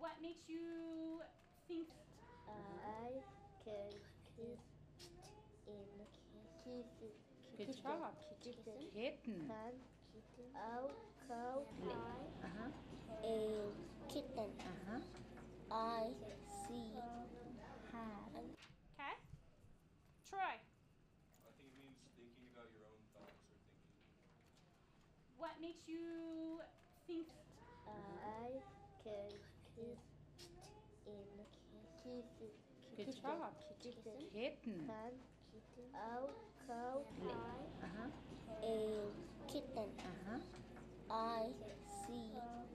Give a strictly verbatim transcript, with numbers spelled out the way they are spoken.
What makes you think I can kiss in kisses. Good job. Kitten. Kitten. Can owl, cow, Uh-huh. and kitten. Uh-huh. I see hat. Okay. Troy, I think it means thinking about your own thoughts or thinking. what makes you think I can kiss in kisses. Good job. Kitten. Kitten. Can owl, cow, Uh-huh. and kitten. Uh-huh. I see